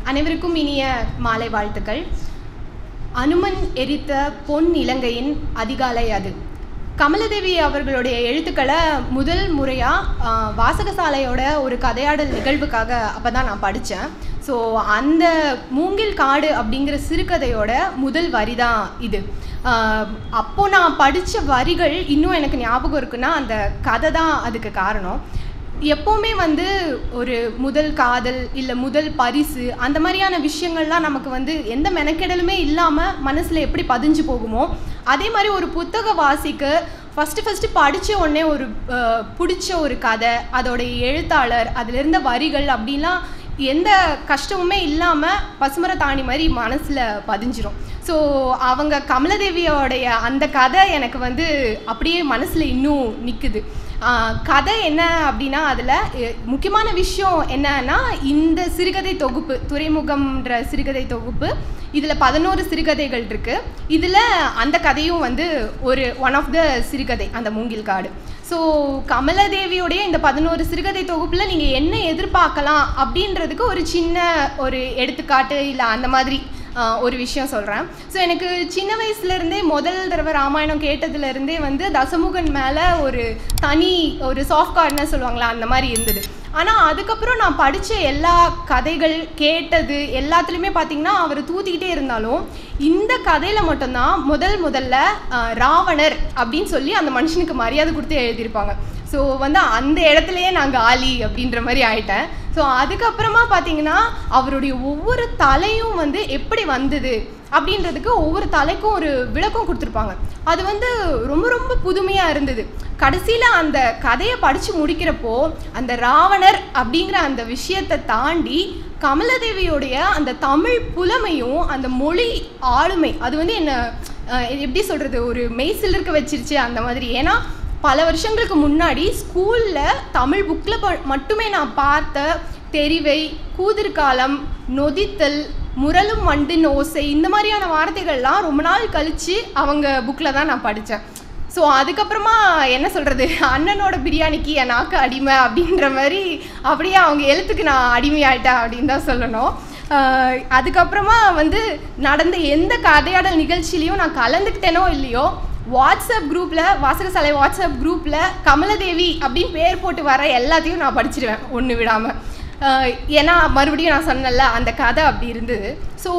அனைவருக்கும் இனிய மாலை வாழ்த்துக்கள். அனுமன் எரித்த பொன் இலங்கையின் அதிகாலை அது. கமலதேவி அவர்களுடைய எழுத்துக்களை முதல் முறையாக வாசகசாலையோட ஒரு கதையாடல் நிகழ்வுக்காக அப்போ தான் நான் படித்தேன். ஸோ அந்த மூங்கில் காடு அப்படிங்கிற சிறுகதையோட முதல் வரி தான் இது. அப்போது நான் படித்த வரிகள் இன்னும் எனக்கு ஞாபகம் இருக்குன்னா அந்த கதை தான் அதுக்கு காரணம். எப்போவுமே ஒரு முதல் காதல் இல்லை முதல் பரிசு அந்த மாதிரியான விஷயங்கள்லாம் நமக்கு எந்த மெனக்கெடலுமே இல்லாமல் மனசில் எப்படி பதிஞ்சு போகுமோ அதே மாதிரி ஒரு புத்தக வாசிக்கு ஃபஸ்ட்டு படித்த உடனே ஒரு பிடிச்ச ஒரு கதை, அதோடைய எழுத்தாளர், அதில் இருந்த வரிகள் அப்படின்லாம் எந்த கஷ்டமுமே இல்லாமல் பசுமரத்தாணி மாதிரி மனசில் பதிஞ்சிரும். ஸோ அவங்க கமலதேவியோடைய அந்த கதை எனக்கு அப்படியே மனசில் இன்னும் நிற்குது. கதை என்ன அப்படின்னா அதில் முக்கியமான விஷயம் என்னன்னா இந்த சிறுகதை தொகுப்பு, துறைமுகம்ன்ற சிறுகதை தொகுப்பு, இதில் 11 சிறுகதைகள் இருக்குது. இதில் அந்த கதையும் ஒரு ஒன் ஆஃப் த சிறுகதை, அந்த மூங்கில் காடு. ஸோ கமலதேவியோடைய இந்த 11 சிறுகதை தொகுப்பில் நீங்கள் என்ன எதிர்பார்க்கலாம் அப்படின்றதுக்கு ஒரு சின்ன ஒரு எடுத்துக்காட்டு இல்லை அந்த மாதிரி ஒரு விஷயம் சொல்கிறேன். ஸோ எனக்கு சின்ன வயசுலேருந்தே முதல் தடவை ராமாயணம் கேட்டதுலேருந்தே தசமுகன் மேலே ஒரு தனி ஒரு சாஃப்ட் கார்னர் சொல்லுவாங்களா அந்த மாதிரி இருந்தது. ஆனால் அதுக்கப்புறம் நான் படித்த எல்லா கதைகள் கேட்டது எல்லாத்துலேயுமே பார்த்திங்கன்னா அவர் தூத்திக்கிட்டே இருந்தாலும் இந்த கதையில் மட்டும்தான் முதல்ல ராவணர் அப்படின்னு சொல்லி அந்த மனுஷனுக்கு மரியாதை கொடுத்து எழுதியிருப்பாங்க. ஸோ அந்த இடத்துலையே நான் காலி அப்படின்ற மாதிரி ஆயிட்டேன். ஸோ அதுக்கப்புறமா பார்த்தீங்கன்னா அவருடைய ஒவ்வொரு தலையும் எப்படி வந்தது அப்படின்றதுக்கு ஒவ்வொரு தலைக்கும் ஒரு விளக்கம் கொடுத்துருப்பாங்க. அது ரொம்ப ரொம்ப புதுமையாக இருந்தது. கடைசியில் அந்த கதையை படித்து முடிக்கிறப்போ அந்த ராவணர் அப்படிங்கிற அந்த விஷயத்தை தாண்டி கமலதேவியோடைய அந்த தமிழ் புலமையும் அந்த மொழி ஆளுமை அது என்ன எப்படி சொல்கிறது, ஒரு மெய்சில் இருக்க வச்சிருச்சு அந்த மாதிரி. ஏன்னா பல வருஷங்களுக்கு முன்னாடி ஸ்கூலில் தமிழ் புக்கில் மட்டுமே நான் பார்த்த தெரிவை, கூதிர்காலம், நொதித்தல், முரலும் வண்டின் ஓசை இந்த மாதிரியான வார்த்தைகள்லாம் ரொம்ப நாள் கழித்து அவங்க புக்கில் தான் நான் படித்தேன். ஸோ அதுக்கப்புறமா என்ன சொல்கிறது, அண்ணனோட பிரியாணிக்கு என் நாக்கு அடிமை அப்படின்ற மாதிரி அப்படியே அவங்க எழுத்துக்கு நான் அடிமையாயிட்டேன் அப்படின்னு தான் சொல்லணும். அதுக்கப்புறமா நடந்த எந்த கதையாடல் நிகழ்ச்சியிலையும் நான் கலந்துக்கிட்டேனோ இல்லையோ வாட்ஸ்அப் குரூப்பில், வாசகசாலை வாட்ஸ்அப் குரூப்பில் கமலதேவி அப்படின்னு பேர் போட்டு வர எல்லாத்தையும் நான் படிச்சிடுவேன் ஒன்று விடாமல். ஏன்னா மறுபடியும் நான் சொன்னல அந்த கதை அப்படி இருந்தது. ஸோ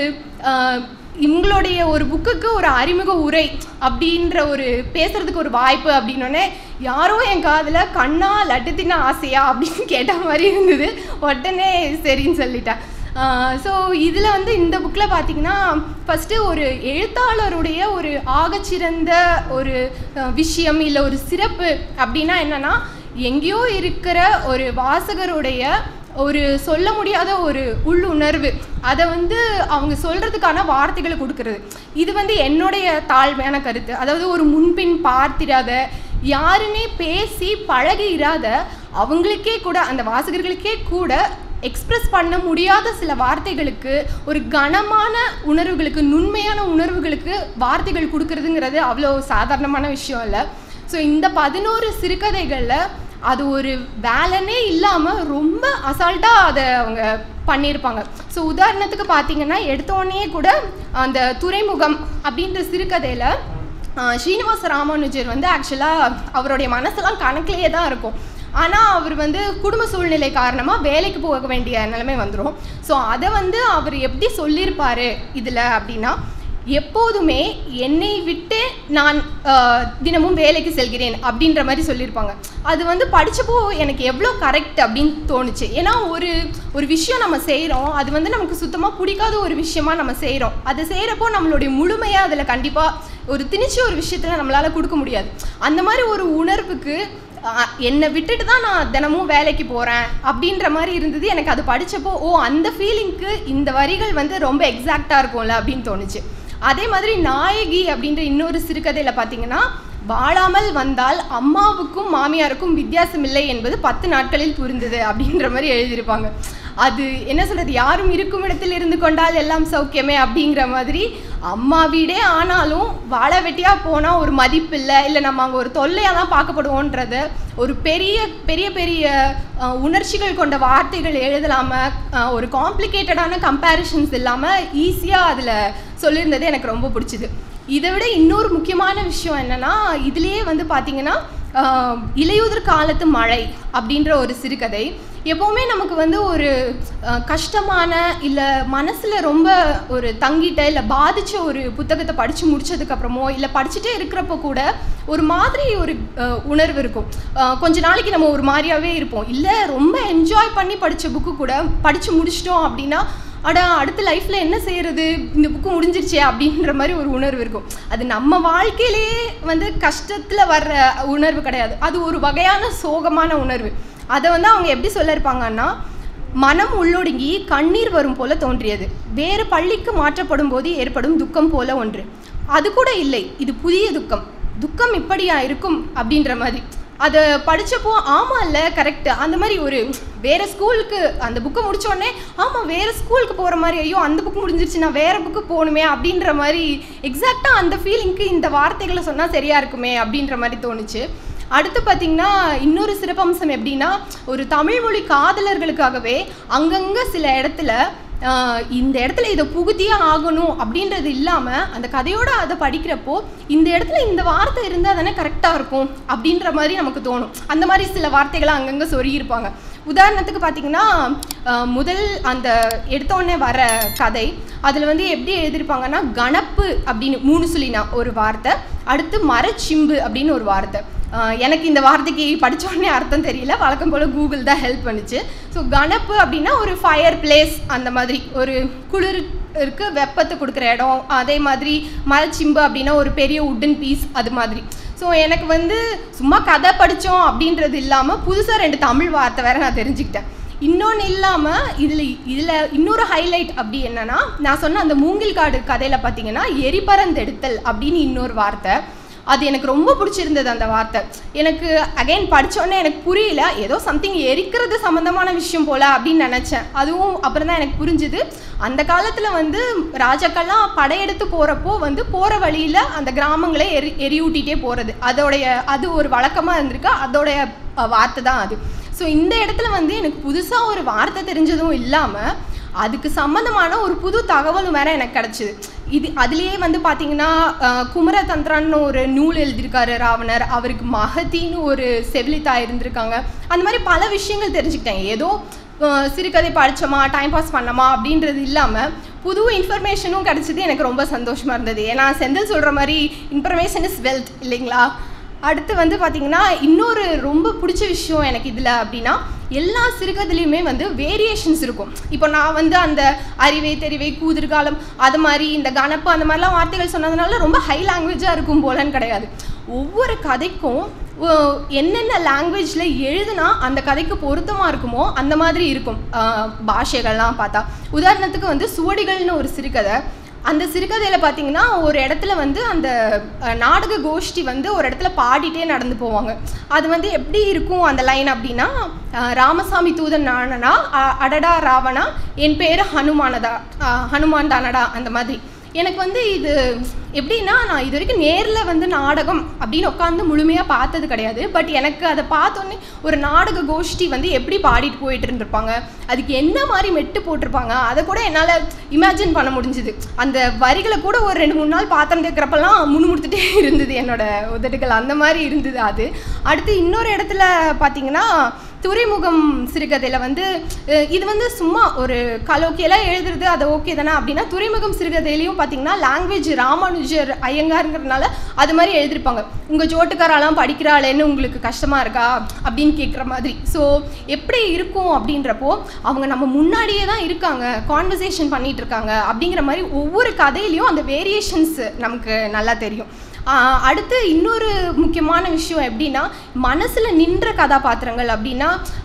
இவங்களுடைய ஒரு புக்குக்கு ஒரு அறிமுக உரை அப்படின்ற ஒரு பேசுகிறதுக்கு ஒரு வாய்ப்பு அப்படின்னோடனே யாரோ என் காதில் கண்ணா லட்டு தின்ன ஆசையா அப்படின்னு கேட்ட மாதிரி இருந்தது. உடனே சரின்னு சொல்லிட்டேன். ஸோ இதில் இந்த புக்கில் பார்த்திங்கன்னா ஃபஸ்ட்டு ஒரு எழுத்தாளருடைய ஒரு ஆகச்சிறந்த ஒரு விஷயம் இல்லை ஒரு சிறப்பு அப்படின்னா என்னென்னா எங்கேயோ இருக்கிற ஒரு வாசகருடைய ஒரு சொல்ல முடியாத ஒரு உள்ளுணர்வு அதை அவங்க சொல்கிறதுக்கான வார்த்தைகளை கொடுக்கறது. இது என்னுடைய தாழ்மையான கருத்து. அதாவது ஒரு முன்பின் பார்த்திராத, யாருன்னே பேசி பழகிராத, அவங்களுக்கே கூட அந்த வாசகர்களுக்கே கூட எக்ஸ்ப்ரெஸ் பண்ண முடியாத சில வார்த்தைகளுக்கு, ஒரு கனமான உணர்வுகளுக்கு, நுண்மையான உணர்வுகளுக்கு வார்த்தைகள் கொடுக்கறதுங்கிறது அவ்வளோ சாதாரணமான விஷயம் இல்லை. ஸோ இந்த 11 சிறுகதைகளில் அது ஒரு வேலைனே இல்லாமல் ரொம்ப அசால்ட்டாக அதை அவங்க பண்ணியிருப்பாங்க. ஸோ உதாரணத்துக்கு பார்த்திங்கன்னா எடுத்தோடனே கூட அந்த துறைமுகம் அப்படின்ற சிறுகதையில் ஸ்ரீனிவாச ராமானுஜர் ஆக்சுவலாக அவருடைய மனசெல்லாம் கணக்கிலேயே தான் இருக்கும். ஆனால் அவர் குடும்ப சூழ்நிலை காரணமாக வேலைக்கு போக வேண்டிய நிலைமை வந்துடும். ஸோ அதை அவர் எப்படி சொல்லியிருப்பார் இதில் அப்படின்னா, எப்போதுமே என்னை விட்டு நான் தினமும் வேலைக்கு செல்கிறேன் அப்படின்ற மாதிரி சொல்லியிருப்பாங்க. அது படித்தப்போ எனக்கு எவ்வளோ கரெக்ட் அப்படின்னு தோணுச்சு. ஏன்னா ஒரு விஷயம் நம்ம செய்கிறோம், அது நமக்கு சுத்தமாக பிடிக்காத ஒரு விஷயமா நம்ம செய்கிறோம். அதை செய்கிறப்போ நம்மளுடைய முழுமையாக அதில் கண்டிப்பாக ஒரு திணிச்ச ஒரு விஷயத்தில் நம்மளால் கொடுக்க முடியாது. அந்த மாதிரி ஒரு உணர்வுக்கு என்னை விட்டுட்டு தான் நான் தினமும் வேலைக்கு போகிறேன் அப்படின்ற மாதிரி இருந்தது. எனக்கு அது படித்தப்போ அந்த ஃபீலிங்க்கு இந்த வரிகள் ரொம்ப எக்ஸாக்டாக இருக்கும்ல அப்படின்னு தோணுச்சு. அதே மாதிரி நாயகி அப்படின்ற இன்னொரு சிறுகதையில் பார்த்தீங்கன்னா, வாழாமல் வந்தால் அம்மாவுக்கும் மாமியாருக்கும் வித்தியாசம் இல்லை என்பது 10 நாட்களில் புரிந்தது அப்படின்ற மாதிரி எழுதியிருப்பாங்க. அது என்ன சொல்கிறது, யாரும் இருக்கும் இடத்தில் இருந்து கொண்டால் எல்லாம் சௌக்கியமே அப்படிங்கிற மாதிரி அம்மா வீடே ஆனாலும் வாழை வெட்டியாக போனால் ஒரு மதிப்பு இல்லை நம்ம அங்கே ஒரு தொல்லையாக தான் பார்க்கப்படுவோன்றத ஒரு பெரிய பெரிய பெரிய உணர்ச்சிகள் கொண்ட வார்த்தைகள் எழுதலாமல், ஒரு காம்ப்ளிகேட்டடான கம்பேரிஷன்ஸ் இல்லாமல் ஈஸியாக அதில் சொல்லியிருந்தது எனக்கு ரொம்ப பிடிச்சிது. இதை விட இன்னொரு முக்கியமான விஷயம் என்னென்னா, இதுலேயே வந்து பார்த்திங்கன்னா இலையுதிர் காலத்து மழை அப்படின்ற ஒரு சிறுகதை எப்போவுமே நமக்கு வந்து ஒரு கஷ்டமான இல்லை மனசில் ரொம்ப ஒரு தங்கிட்ட இல்லை பாதித்த ஒரு புத்தகத்தை படித்து முடித்ததுக்கப்புறமோ இல்லை படிச்சுட்டே இருக்கிறப்போ கூட ஒரு மாதிரி ஒரு உணர்வு இருக்கும். கொஞ்ச நாளைக்கு நம்ம ஒரு மாதிரியாகவே இருப்போம். இல்லை ரொம்ப என்ஜாய் பண்ணி படித்த புக்கு கூட படித்து முடிச்சிட்டோம் அப்படின்னா அடுத்த லைஃப்பில் என்ன செய்கிறது, இந்த புக்கு முடிஞ்சிருச்சே அப்படின்ற மாதிரி ஒரு உணர்வு இருக்கும். அது நம்ம வாழ்க்கையிலேயே வந்து கஷ்டத்தில் வர்ற உணர்வு கிடையாது, அது ஒரு வகையான சோகமான உணர்வு. அதை வந்து அவங்க எப்படி சொல்லியிருப்பாங்கன்னா, மனம் உள்ளொடுங்கி கண்ணீர் வரும் போல தோன்றியது, வேறு பள்ளிக்கு மாற்றப்படும் போது ஏற்படும் துக்கம் போல ஒன்று, அது கூட இல்லை, இது புதிய துக்கம், துக்கம் இப்படியா இருக்கும் அப்படின்ற மாதிரி. அதை படித்தப்போ ஆமாம் இல்லை கரெக்டு, அந்த மாதிரி ஒரு வேறு ஸ்கூலுக்கு அந்த புக்கை முடித்தோடனே ஆமாம் வேறு ஸ்கூலுக்கு போகிற மாதிரி, ஐயோ அந்த புக்கு முடிஞ்சிருச்சு நான் வேறு புக்கு போகணுமே அப்படின்ற மாதிரி எக்ஸாக்டாக அந்த ஃபீலிங்க்கு இந்த வார்த்தைகளை சொன்னால் சரியாக இருக்குமே அப்படின்ற மாதிரி தோணுச்சு. அடுத்து பார்த்திங்கன்னா இன்னொரு சிறப்பம்சம் எப்படின்னா, ஒரு தமிழ்மொழி காதலர்களுக்காகவே அங்கங்கே சில இடத்துல இந்த இடத்துல இதை புகுத்தியே ஆகணும் அப்படின்றது இல்லாமல் அந்த கதையோட அதை படிக்கிறப்போ இந்த இடத்துல இந்த வார்த்தை இருந்தால் தானே கரெக்டாக இருக்கும் அப்படின்ற மாதிரி நமக்கு தோணும். அந்த மாதிரி சில வார்த்தைகளை அங்கங்கே சொருகியிருப்பாங்க. உதாரணத்துக்கு பார்த்திங்கன்னா முதல் அந்த எடுத்தோடனே வர கதை அதில் வந்து எப்படி எழுதியிருப்பாங்கன்னா, கணப்பு அப்படின்னு 3 சொல்லினா ஒரு வார்த்தை, அடுத்து மரச்சிம்பு அப்படின்னு ஒரு வார்த்தை. எனக்கு இந்த வார்த்தைக்கு படித்தோடனே அர்த்தம் தெரியல, வழக்கம் போல் கூகுள் தான் ஹெல்ப் பண்ணிச்சு. ஸோ கணப்பு அப்படின்னா ஒரு ஃபயர் பிளேஸ், அந்த மாதிரி ஒரு குளிருக்கு வெப்பத்தை கொடுக்குற இடம். அதே மாதிரி மரச்சிம்பு அப்படின்னா ஒரு பெரிய உட்டன் பீஸ், அது மாதிரி. ஸோ எனக்கு வந்து சும்மா கதை படித்தோம் அப்படின்றது இல்லாமல் புதுசாக 2 தமிழ் வார்த்தை வேறு நான் தெரிஞ்சுக்கிட்டேன். இன்னொன்று இல்லாமல் இதில் இன்னொரு ஹைலைட் அப்படி என்னென்னா, நான் சொன்ன அந்த மூங்கில் காடு கதையில் பார்த்திங்கன்னா எரிபறந்தெடுத்தல் அப்படின்னு இன்னொரு வார்த்தை. அது எனக்கு ரொம்ப பிடிச்சிருந்தது அந்த வார்த்தை. எனக்கு அகைன் படித்தோடனே எனக்கு புரியல, ஏதோ சம்திங் எரிக்கிறது சம்மந்தமான விஷயம் போல் அப்படின்னு நினச்சேன். அதுவும் அப்புறம் தான் எனக்கு புரிஞ்சுது, அந்த காலத்தில் வந்து ராஜாக்கள்லாம் படையெடுத்து போகிறப்போ வந்து போகிற வழியில் அந்த கிராமங்களே எரியூட்டிகிட்டே போகிறது, அது ஒரு வழக்கமாக இருந்திருக்கு, அதோடைய வார்த்தை தான் அது. ஸோ இந்த இடத்துல வந்து எனக்கு புதுசாக ஒரு வார்த்தை தெரிஞ்சதும் இல்லாமல் அதுக்கு சம்மந்தமான ஒரு புது தகவலும் வேறு எனக்கு கிடச்சிது. அதுலேயே வந்து பார்த்திங்கன்னா குமரதந்திரான்னு ஒரு நூல் எழுதியிருக்காரு ராவணர், அவருக்கு மகத்தின்னு ஒரு செவிலித்தாய் இருந்திருக்காங்க. அந்த மாதிரி பல விஷயங்கள் தெரிஞ்சுக்கிட்டேன். ஏதோ சிறுகதை படித்தோமா டைம் பாஸ் பண்ணோமா அப்படின்றது இல்லாமல் புது இன்ஃபர்மேஷனும் கிடச்சிது. எனக்கு ரொம்ப சந்தோஷமாக இருந்தது. ஏன்னா செந்தில் சொல்கிற மாதிரி இன்ஃபர்மேஷன் இஸ் வெல்த் இல்லைங்களா. அடுத்து வந்து பார்த்திங்கன்னா இன்னொரு ரொம்ப பிடிச்ச விஷயம் எனக்கு இதில் அப்படின்னா, எல்லா சிறுகதையிலையுமே வந்து வேரியேஷன்ஸ் இருக்கும். இப்போ நான் வந்து அந்த அறிவை தெரிவை கூதிர்காலம் அது மாதிரி இந்த கணப்பு அந்த மாதிரிலாம் வார்த்தைகள் சொன்னதுனால ரொம்ப ஹை லாங்குவேஜாக இருக்கும் போலன்னு கிடையாது. ஒவ்வொரு கதைக்கும் என்னென்ன லாங்குவேஜில் எழுதுனா அந்த கதைக்கு பொருத்தமாக இருக்குமோ அந்த மாதிரி இருக்கும் பாஷைகள்லாம் பார்த்தா. உதாரணத்துக்கு வந்து சுவடிகள்னு ஒரு சிறுகதை, அந்த சிறுகதையில் பார்த்திங்கன்னா ஒரு இடத்துல வந்து அந்த நாடக கோஷ்டி வந்து ஒரு இடத்துல பாடிட்டே நடந்து போவாங்க. அது வந்து எப்படி இருக்கும் அந்த லைன் அப்படின்னா, ராமசாமி தூதன் நானடா, அடடா ராவணா, என் பேர் ஹனுமான் தானடா, அந்த மாதிரி. எனக்கு வந்து இது எப்படின்னா, நான் இது வரைக்கும் நேரில் வந்து நாடகம் அப்படின்னு உட்காந்து முழுமையாக பார்த்தது கிடையாது. பட் எனக்கு அதை பார்த்தோன்னே ஒரு நாடக கோஷ்டி வந்து எப்படி பாடிட்டு போயிட்டு இருந்திருப்பாங்க, அதுக்கு என்ன மாதிரி மெட்டு போட்டிருப்பாங்க, அதை கூட என்னால் இமேஜின் பண்ண முடிஞ்சுது. அந்த வரிகளை கூட ஒரு 2-3 நாள் பாத்திரம் கேட்குறப்பெல்லாம் முணுமுடுத்துட்டே இருந்தது என்னோட உதடுகள், அந்த மாதிரி இருந்தது அது. அடுத்து இன்னொரு இடத்துல பார்த்திங்கன்னா துறைமுகம் சிறுகதையில் வந்து இது வந்து சும்மா ஒரு கலோக்கியெல்லாம் எழுதுறது அது ஓகே தானே அப்படின்னா, துறைமுகம் சிறுகதையிலையும் பார்த்திங்கன்னா லாங்குவேஜ் ராமானுஜர் ஐயங்காருங்கிறதுனால அது மாதிரி எழுதியிருப்பாங்க. உங்கள் ஜோட்டுக்காரெல்லாம் படிக்கிறாளேன்னு உங்களுக்கு கஷ்டமாக இருக்கா அப்படின்னு கேட்குற மாதிரி. ஸோ எப்படி இருக்கும் அப்படின்றப்போ அவங்க நம்ம முன்னாடியே தான் இருக்காங்க, கான்வர்சேஷன் பண்ணிகிட்டு இருக்காங்க அப்படிங்கிற மாதிரி ஒவ்வொரு கதையிலையும் அந்த வேரியேஷன்ஸ் நமக்கு நல்லா தெரியும். அடுத்து இன்னொரு முக்கியமான விஷயம் எப்படின்னா, மனசில் நின்ற கதாபாத்திரங்கள் அப்படின்னா,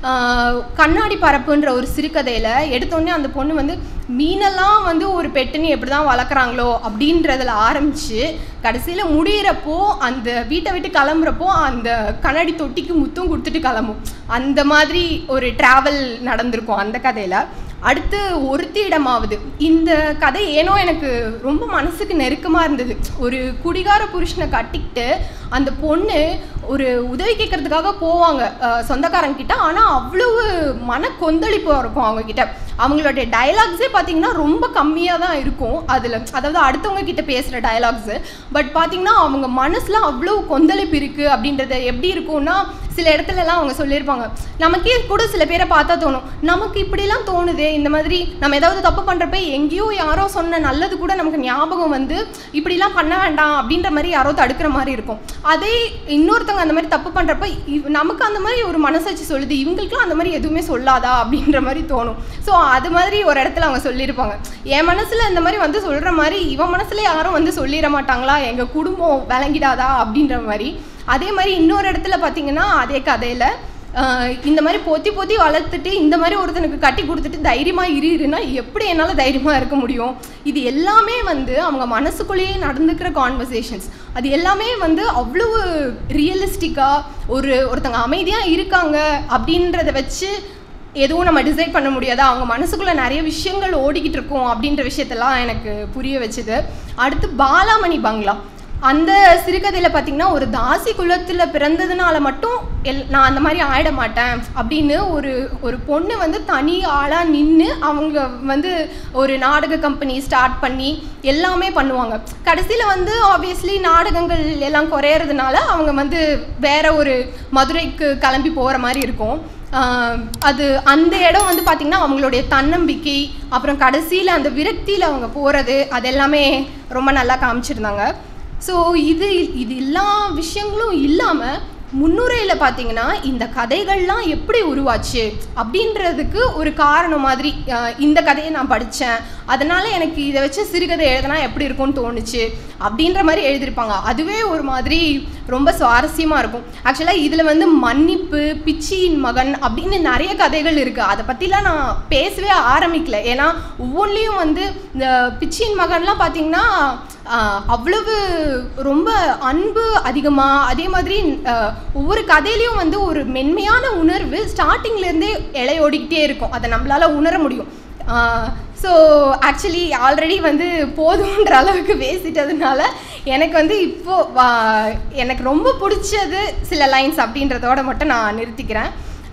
கண்ணாடி பரப்புன்ற ஒரு சிறுகதையில் எடுத்தோடனே அந்த பொண்ணு வந்து மீனெல்லாம் வந்து ஒரு பெட்டுன்னு எப்படி தான் வளர்க்குறாங்களோ அப்படின்றதில் ஆரம்பித்து கடைசியில் முடிகிறப்போ அந்த வீட்டை விட்டு கிளம்புறப்போ அந்த கண்ணாடி தொட்டிக்கு முத்தம் கொடுத்துட்டு கிளம்பும். அந்த மாதிரி ஒரு ட்ராவல் நடந்திருக்கும் அந்த கதையில். அடுத்து ஒருத்தியிடமாவது இந்த கதை ஏனோ எனக்கு ரொம்ப மனசுக்கு நெருக்கமாக இருந்தது. ஒரு குடிகார புருஷனை கட்டிக்கிட்டு அந்த பொண்ணு ஒரு உதவி கேட்கறதுக்காக போவாங்க சொந்தக்காரங்கிட்ட. ஆனால் அவ்வளவு மன கொந்தளிப்பு இருக்கும் அவங்கக்கிட்ட. அவங்களுடைய டயலாக்ஸே பார்த்தீங்கன்னா ரொம்ப கம்மியாக தான் இருக்கும் அதில், அதாவது அடுத்தவங்க கிட்ட பேசுகிற டயலாக்ஸு. பட் பார்த்தீங்கன்னா அவங்க மனசில் அவ்வளோ கொந்தளிப்பு இருக்குது. அப்படின்றத எப்படி இருக்கும்னா, சில இடத்துலலாம் அவங்க சொல்லியிருப்பாங்க, நமக்கே கூட சில பேரை பார்த்தா தோணும், நமக்கு இப்படிலாம் தோணுது, இந்த மாதிரி நம்ம ஏதாவது தப்பு பண்ணுறப்ப எங்கேயோ யாரோ சொன்ன நல்லது கூட நமக்கு ஞாபகம் வந்து இப்படிலாம் பண்ண வேண்டாம் அப்படின்ற மாதிரி யாரோ தடுக்கிற மாதிரி இருக்கும். அதே இன்னொருத்தவங்க அந்த மாதிரி தப்பு பண்ணுறப்ப நமக்கு அந்த மாதிரி ஒரு மனசாட்சி சொல்லுது, இவங்களுக்குலாம் அந்த மாதிரி எதுவுமே சொல்லாதா அப்படின்ற மாதிரி தோணும். ஸோ அது மாதிரி ஒரு இடத்துல அவங்க சொல்லியிருப்பாங்க, என் மனசில் இந்த மாதிரி வந்து சொல்கிற மாதிரி இவன் மனசில் யாரும் வந்து சொல்லிட மாட்டாங்களா, எங்கள் குடும்பம் விளங்கிடாதா அப்படின்ற மாதிரி. அதே மாதிரி இன்னொரு இடத்துல பார்த்தீங்கன்னா, அதே கதையில் இந்த மாதிரி போத்தி போத்தி வளர்த்துட்டு இந்த மாதிரி ஒருத்தனுக்கு கட்டி கொடுத்துட்டு தைரியமாக இருன்னா எப்படி என்னால் தைரியமாக இருக்க முடியும்? இது எல்லாமே வந்து அவங்க மனசுக்குள்ளேயே நடந்துக்கிற கான்வர்சேஷன்ஸ். அது எல்லாமே வந்து அவ்வளவு ரியலிஸ்டிக்காக ஒருத்தங்க அமைதியாக இருக்காங்க அப்படின்றத வச்சு எதுவும் நம்ம டிசைட் பண்ண முடியாதா, அவங்க மனசுக்குள்ளே நிறைய விஷயங்கள் ஓடிக்கிட்டு இருக்கோம் அப்படின்ற விஷயத்தெல்லாம் எனக்கு புரிய வச்சுது. அடுத்து பாலாமணி பங்களா அந்த சிறுகதையில் பார்த்திங்கன்னா, ஒரு தாசி குலத்தில் பிறந்ததுனால மட்டும் நான் அந்த மாதிரி ஆயிட மாட்டேன் அப்படின்னு ஒரு பொண்ணு வந்து தனி ஆளாக நின்று அவங்க வந்து ஒரு நாடக கம்பெனி ஸ்டார்ட் பண்ணி எல்லாமே பண்ணுவாங்க. கடைசியில் வந்து ஆப்வியஸ்லி நாடகங்கள் எல்லாம் குறையிறதுனால அவங்க வந்து வேற ஒரு மதுரைக்கு கிளம்பி போகிற மாதிரி இருக்கும். அது அந்த இடம் வந்து பார்த்திங்கன்னா அவங்களுடைய தன்னம்பிக்கை, அப்புறம் கடைசியில் அந்த விரக்தியில் அவங்க போகிறது, அது எல்லாமே ரொம்ப நல்லா காமிச்சிருந்தாங்க. ஸோ இது எல்லா விஷயங்களும் இல்லாமல் முன்னுரையில் பார்த்தீங்கன்னா இந்த கதைகள்லாம் எப்படி உருவாச்சு அப்படின்றதுக்கு ஒரு காரணம் மாதிரி இந்த கதையை நான் படித்தேன், அதனால் எனக்கு இதை வச்சு சிறுகதை எழுதினா எப்படி இருக்கும்னு தோணுச்சு அப்படின்ற மாதிரி எழுதியிருப்பாங்க. அதுவே ஒரு மாதிரி ரொம்ப சுவாரஸ்யமாக இருக்கும். ஆக்சுவலாக இதில் வந்து மன்னிப்பு, பிச்சியின் மகன் அப்படின்னு நிறைய கதைகள் இருக்குது. அதை பற்றிலாம் நான் பேசவே ஆரம்பிக்கல. ஏன்னா ஒவ்வொன்றிலையும் வந்து இந்த பிச்சியின் மகன்லாம் பார்த்திங்கன்னா அவ்வளவு ரொம்ப அன்பு அதிகமாக, அதே மாதிரி ஒவ்வொரு கதையிலையும் வந்து ஒரு மென்மையான உணர்வு ஸ்டார்டிங்லேருந்தே இலையோடிக்கிட்டே இருக்கும், அதை நம்மளால் உணர முடியும். ஸோ ஆக்சுவலி ஆல்ரெடி வந்து போதுன்ற அளவுக்கு பேசிட்டதுனால எனக்கு வந்து இப்போது எனக்கு ரொம்ப பிடிச்சது சில லைன்ஸ் அப்படின்றதோட மட்டும் நான் நிறுத்திக்கிறேன்.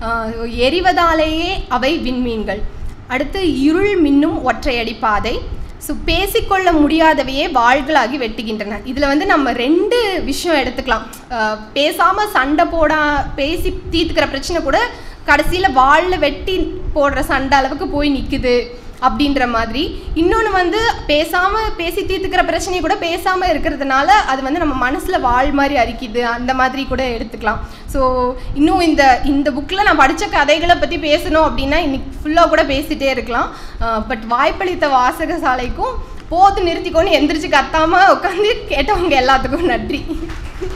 எரிவதாலேயே அவை விண்மீன்கள், அடுத்து இருள் மின்னும் ஒற்றையடி பாதை, ஸோ பேசிக்கொள்ள முடியாதவையே வாள்களாகி வெட்டுகின்றன. இதில் வந்து நம்ம ரெண்டு விஷயம் எடுத்துக்கலாம். பேசாமல் சண்டை பேசி தீர்த்துக்கிற பிரச்சனை கூட கடைசியில் வாளில் வெட்டி போடுற சண்டை அளவுக்கு போய் நிற்குது அப்படின்ற மாதிரி. இன்னொன்று வந்து பேசி தீர்த்துக்கிற பிரச்சனையை கூட பேசாமல் இருக்கிறதுனால அது வந்து நம்ம மனசில் வாள் மாதிரி அரிக்குது, அந்த மாதிரி கூட எடுத்துக்கலாம். ஸோ இன்னும் இந்த புக்கில் நான் படித்த கதைகளை பற்றி பேசணும் அப்படின்னா இன்னைக்கு ஃபுல்லாக கூட பேசிகிட்டே இருக்கலாம். பட் வாய்ப்பளித்த வாசகசாலைக்கும் போது நிறுத்திக்கோன்னு எந்திரிச்சு கத்தாமல் உட்காந்து கேட்டவங்க எல்லாத்துக்கும் நன்றி.